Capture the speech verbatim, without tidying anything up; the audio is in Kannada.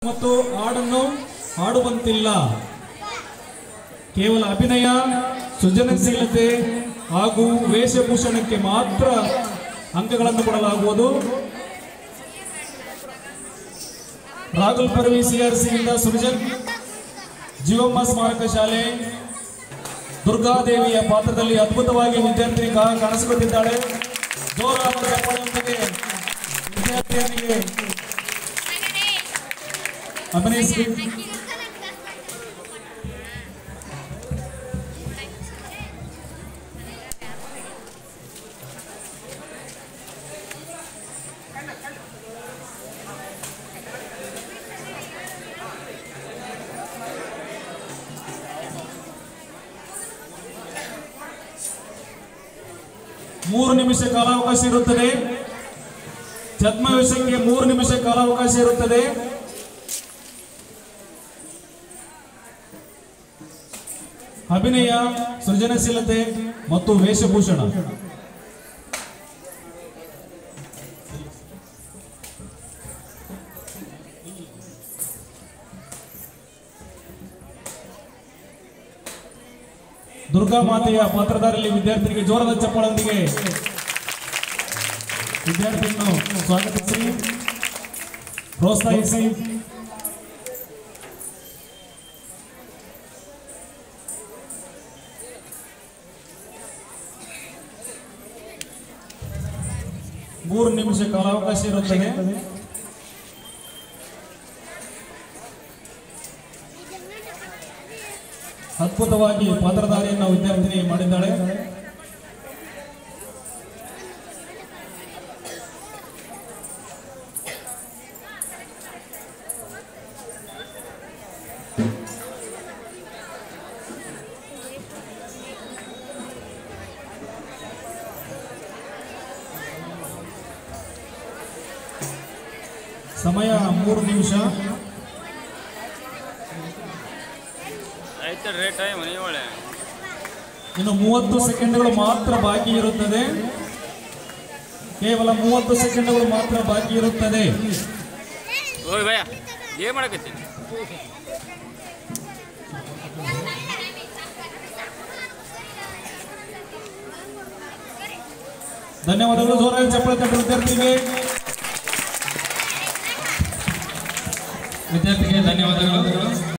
ಮತ್ತು ಹಾಡನ್ನು ಹಾಡುವಂತಿಲ್ಲ. ಕೇವಲ ಅಭಿನಯ, ಸೃಜನಶೀಲತೆ ಹಾಗೂ ವೇಷಭೂಷಣಕ್ಕೆ ಮಾತ್ರ ಅಂಕಗಳನ್ನು ಕೊಡಲಾಗುವುದು. ರಾಹುಲ್ ಪರ್ವಿ ಸಿಆರ್ಸಿಯಿಂದ ಸೃಜನ್, ಜೀವಮ್ಮ ಸ್ಮಾರಕ ಶಾಲೆ ದುರ್ಗಾದೇವಿಯ ಪಾತ್ರದಲ್ಲಿ ಅದ್ಭುತವಾಗಿ ವಿದ್ಯಾರ್ಥಿ ಕಾಣಿಸಿಕೊಂಡಿದ್ದಾಳೆ. ಜೋರಾದ ಚಪ್ಪಾಳೆಯೊಂದಿಗೆ ವಿದ್ಯಾರ್ಥಿಯರಿಗೆ ಅಭಿನಯಿಸಬೇಕು. ಮೂರು ನಿಮಿಷ ಕಾಲಾವಕಾಶ ಇರುತ್ತದೆ. ಛದ್ಮವೇಷಕ್ಕೆ ಮೂರು ನಿಮಿಷ ಕಾಲಾವಕಾಶ ಇರುತ್ತದೆ. ಅಭಿನಯ, ಸೃಜನಶೀಲತೆ ಮತ್ತು ವೇಷಭೂಷಣ. ದುರ್ಗಾ ಮಾತೆಯ ಪಾತ್ರಧಾರಿಯಲ್ಲಿ ವಿದ್ಯಾರ್ಥಿಗಳಿಗೆ ಜೋರಾದ ಚಪ್ಪಾಳೆಯೊಂದಿಗೆ ವಿದ್ಯಾರ್ಥಿಯನ್ನು ಸ್ವಾಗತಿಸಿ ಪ್ರೋತ್ಸಾಹಿಸಿ. ಮೂರು ನಿಮಿಷ ಕಾಲಾವಕಾಶ ಇರುತ್ತದೆ. ಅದ್ಭುತವಾಗಿ ಪಾತ್ರಧಾರಿಯನ್ನು ವಿದ್ಯಾರ್ಥಿನಿ ಮಾಡಿದ್ದಾಳೆ. ಸಮಯ ಮೂರು ನಿಮಿಷ. ಇನ್ನು ಮೂವತ್ತು ಸೆಕೆಂಡ್ಗಳು ಮಾತ್ರ ಬಾಕಿ ಇರುತ್ತದೆ. ಕೇವಲ ಮೂವತ್ತು ಸೆಕೆಂಡ್ಗಳು ಮಾತ್ರ ಬಾಕಿ ಇರುತ್ತದೆ. ಧನ್ಯವಾದಗಳು. ಜೋರಾಗಿ ಚಪ್ಪಾಳೆ ತಟ್ಟುವ ವಿದ್ಯಾರ್ಥಿಗೆ ವಿದ್ಯಾರ್ಥಿಗೆ ಧನ್ಯವಾದಗಳು.